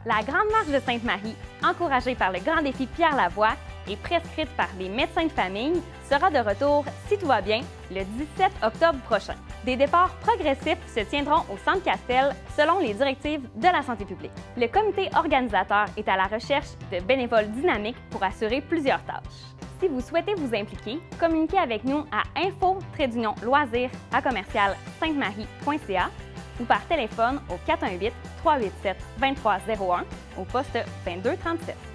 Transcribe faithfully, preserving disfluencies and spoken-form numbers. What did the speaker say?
La Grande Marche de Sainte-Marie, encouragée par le Grand Défi Pierre Lavoie et prescrite par les médecins de famille, sera de retour, si tout va bien, le dix-sept octobre prochain. Des départs progressifs se tiendront au Centre Castel selon les directives de la santé publique. Le comité organisateur est à la recherche de bénévoles dynamiques pour assurer plusieurs tâches. Si vous souhaitez vous impliquer, communiquez avec nous à info loisirs à commercial sainte marie point c a ou par téléphone au quatre un huit, trois huit sept, deux trois zéro un au poste vingt-deux trente-sept.